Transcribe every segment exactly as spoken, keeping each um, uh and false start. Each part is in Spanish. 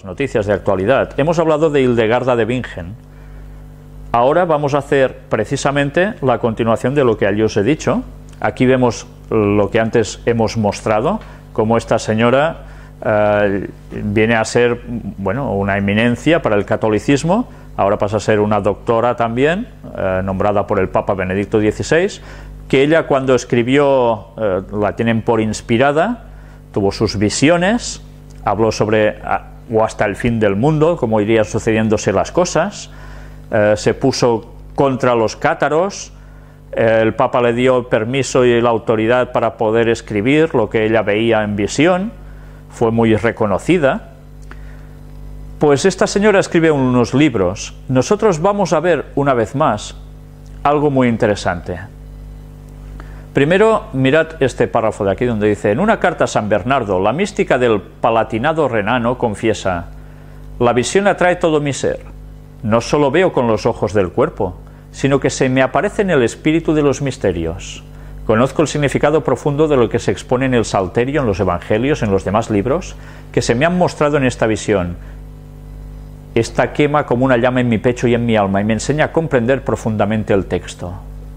las noticias de actualidad. Hemos hablado de Hildegarda de Bingen. Ahora vamos a hacer precisamente la continuación de lo que allí os he dicho. Aquí vemos lo que antes hemos mostrado, cómo esta señora eh, viene a ser, bueno, una eminencia para el catolicismo. Ahora pasa a ser una doctora también, eh, nombrada por el Papa Benedicto dieciséis, que ella cuando escribió, eh, la tienen por inspirada, tuvo sus visiones, habló sobre o hasta el fin del mundo, cómo irían sucediéndose las cosas, eh, se puso contra los cátaros, eh, el Papa le dio el permiso y la autoridad para poder escribir lo que ella veía en visión, fue muy reconocida. Pues esta señora escribe unos libros. Nosotros vamos a ver una vez más algo muy interesante. Primero, mirad este párrafo de aquí donde dice: en una carta a San Bernardo, la mística del Palatinado renano confiesa: la visión atrae todo mi ser. No solo veo con los ojos del cuerpo, sino que se me aparece en el espíritu de los misterios. Conozco el significado profundo de lo que se expone en el Salterio, en los Evangelios, en los demás libros, que se me han mostrado en esta visión. Esta quema como una llama en mi pecho y en mi alma y me enseña a comprender profundamente el texto.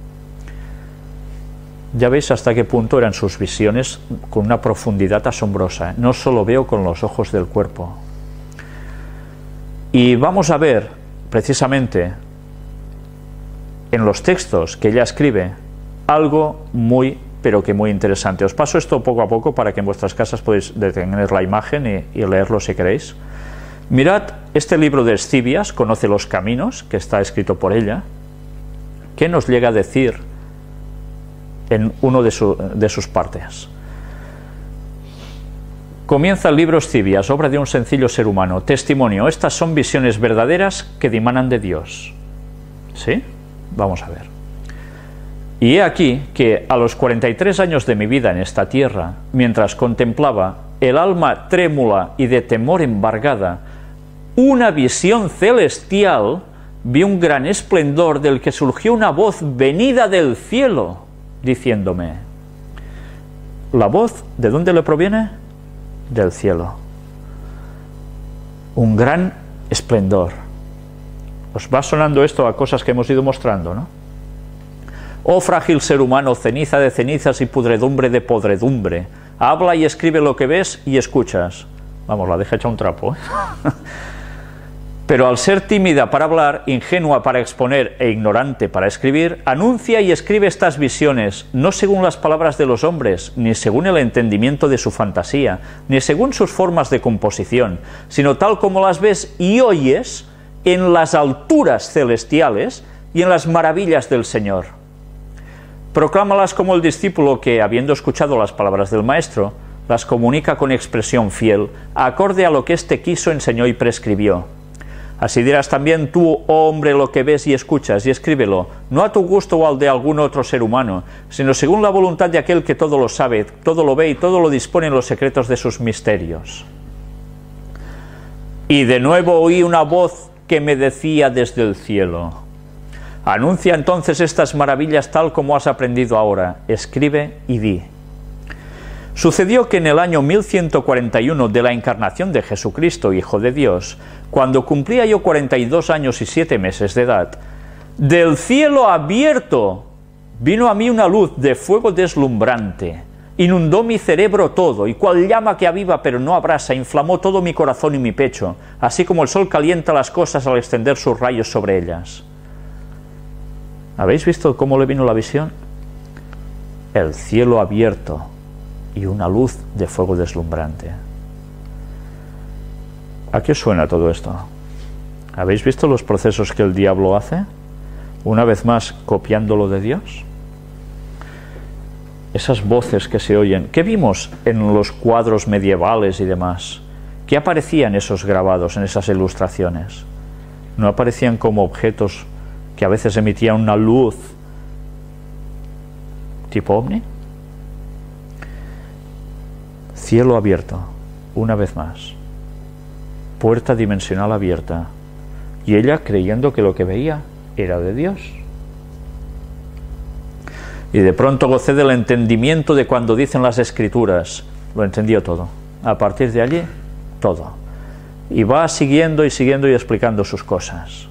Ya veis hasta qué punto eran sus visiones con una profundidad asombrosa. No solo veo con los ojos del cuerpo. Y vamos a ver precisamente en los textos que ella escribe algo muy, pero que muy interesante. Os paso esto poco a poco para que en vuestras casas podáis detener la imagen y, y leerlo si queréis. Mirad este libro de Escibias, Conoce los caminos, que está escrito por ella. ¿Qué nos llega a decir en uno de, su, de sus partes? Comienza el libro Escibias, obra de un sencillo ser humano. Testimonio: estas son visiones verdaderas que dimanan de Dios. ¿Sí? Vamos a ver. Y he aquí que a los cuarenta y tres años de mi vida en esta tierra, mientras contemplaba, el alma trémula y de temor embargada, una visión celestial, vi un gran esplendor del que surgió una voz venida del cielo, diciéndome. ¿La voz de dónde le proviene? Del cielo. Un gran esplendor. ¿Os va sonando esto a cosas que hemos ido mostrando, no? Oh frágil ser humano, ceniza de cenizas y pudredumbre de podredumbre, habla y escribe lo que ves y escuchas. Vamos, la deja hecha un trapo, ¿eh? Pero al ser tímida para hablar, ingenua para exponer e ignorante para escribir, anuncia y escribe estas visiones, no según las palabras de los hombres, ni según el entendimiento de su fantasía, ni según sus formas de composición, sino tal como las ves y oyes en las alturas celestiales y en las maravillas del Señor. Proclámalas como el discípulo que, habiendo escuchado las palabras del Maestro, las comunica con expresión fiel, acorde a lo que éste quiso, enseñó y prescribió. Así dirás también tú, oh hombre, lo que ves y escuchas, y escríbelo, no a tu gusto o al de algún otro ser humano, sino según la voluntad de aquel que todo lo sabe, todo lo ve y todo lo dispone en los secretos de sus misterios. Y de nuevo oí una voz que me decía desde el cielo: anuncia entonces estas maravillas tal como has aprendido ahora, escribe y di. Sucedió que en el año mil ciento cuarenta y uno de la encarnación de Jesucristo, Hijo de Dios, cuando cumplía yo cuarenta y dos años y siete meses de edad, del cielo abierto vino a mí una luz de fuego deslumbrante, inundó mi cerebro todo, y cual llama que aviva pero no abrasa, inflamó todo mi corazón y mi pecho, así como el sol calienta las cosas al extender sus rayos sobre ellas. ¿Habéis visto cómo le vino la visión? El cielo abierto y una luz de fuego deslumbrante. ¿A qué os suena todo esto? ¿Habéis visto los procesos que el diablo hace? Una vez más, copiándolo de Dios. Esas voces que se oyen. ¿Qué vimos en los cuadros medievales y demás? ¿Qué aparecían esos grabados, en esas ilustraciones? ¿No aparecían como objetos que a veces emitían una luz tipo ovni? Cielo abierto, una vez más. Puerta dimensional abierta. Y ella creyendo que lo que veía era de Dios. Y de pronto gocé del entendimiento de cuando dicen las Escrituras. Lo entendió todo. A partir de allí, todo. Y va siguiendo y siguiendo y explicando sus cosas.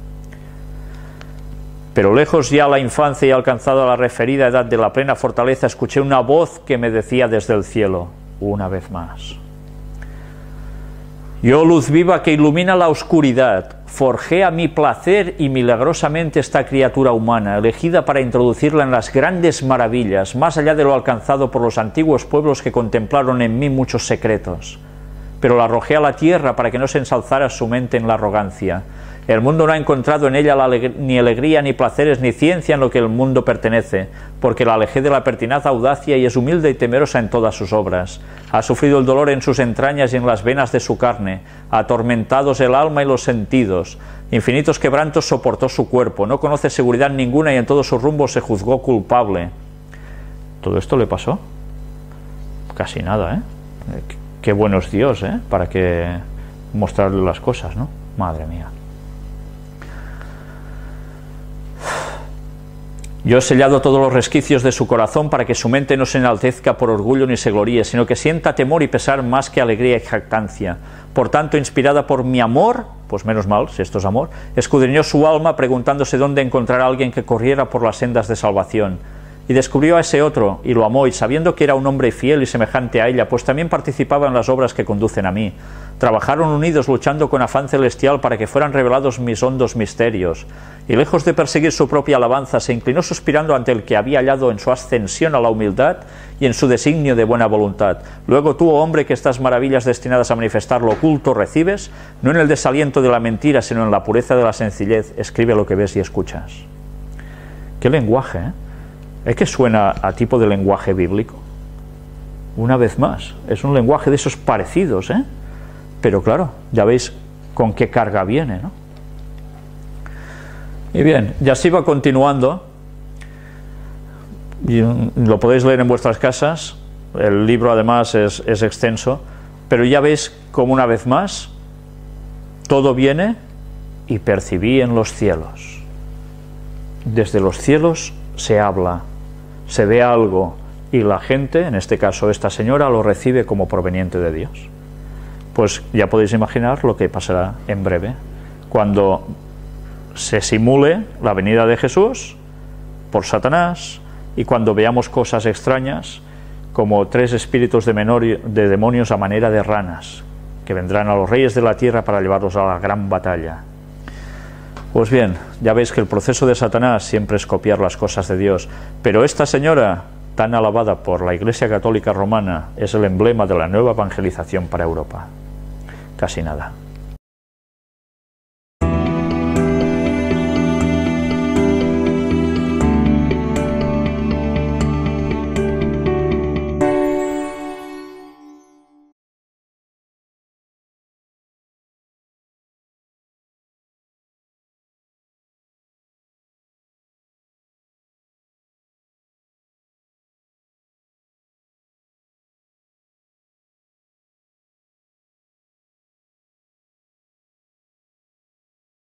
Pero lejos ya la infancia y alcanzada la referida edad de la plena fortaleza, escuché una voz que me decía desde el cielo, una vez más: yo, luz viva que ilumina la oscuridad, forjé a mi placer y milagrosamente esta criatura humana, elegida para introducirla en las grandes maravillas, más allá de lo alcanzado por los antiguos pueblos que contemplaron en mí muchos secretos. Pero la arrojé a la tierra para que no se ensalzara su mente en la arrogancia. El mundo no ha encontrado en ella la aleg- ni alegría, ni placeres, ni ciencia en lo que el mundo pertenece, porque la alejé de la pertinaz audacia y es humilde y temerosa en todas sus obras. Ha sufrido el dolor en sus entrañas y en las venas de su carne, atormentados el alma y los sentidos. Infinitos quebrantos soportó su cuerpo, no conoce seguridad ninguna y en todos sus rumbos se juzgó culpable. ¿Todo esto le pasó? Casi nada, ¿eh? Qué bueno es Dios, ¿eh? Para que mostrarle las cosas, ¿no? Madre mía. Yo he sellado todos los resquicios de su corazón para que su mente no se enaltezca por orgullo ni se gloríe, sino que sienta temor y pesar más que alegría y jactancia. Por tanto, inspirada por mi amor, pues menos mal, si esto es amor, escudriñó su alma preguntándose dónde encontrar a alguien que corriera por las sendas de salvación. Y descubrió a ese otro, y lo amó, y sabiendo que era un hombre fiel y semejante a ella, pues también participaba en las obras que conducen a mí. Trabajaron unidos luchando con afán celestial para que fueran revelados mis hondos misterios. Y lejos de perseguir su propia alabanza, se inclinó suspirando ante el que había hallado en su ascensión a la humildad y en su designio de buena voluntad. Luego tú, oh hombre, que estas maravillas destinadas a manifestar lo oculto recibes, no en el desaliento de la mentira, sino en la pureza de la sencillez, escribe lo que ves y escuchas. Qué lenguaje, ¿eh? ¿Es que suena a tipo de lenguaje bíblico? Una vez más, es un lenguaje de esos parecidos, ¿eh? Pero claro, ya veis con qué carga viene, ¿no? Y bien, ya se iba continuando, y lo podéis leer en vuestras casas, el libro además es, es extenso, pero ya veis como una vez más todo viene y percibí en los cielos. Desde los cielos se habla, se ve algo y la gente, en este caso esta señora, lo recibe como proveniente de Dios. Pues ya podéis imaginar lo que pasará en breve, cuando se simule la venida de Jesús por Satanás y cuando veamos cosas extrañas como tres espíritus de, menor, de demonios a manera de ranas que vendrán a los reyes de la tierra para llevarlos a la gran batalla. Pues bien, ya veis que el proceso de Satanás siempre es copiar las cosas de Dios, pero esta señora, tan alabada por la Iglesia Católica Romana, es el emblema de la nueva evangelización para Europa. Casi nada.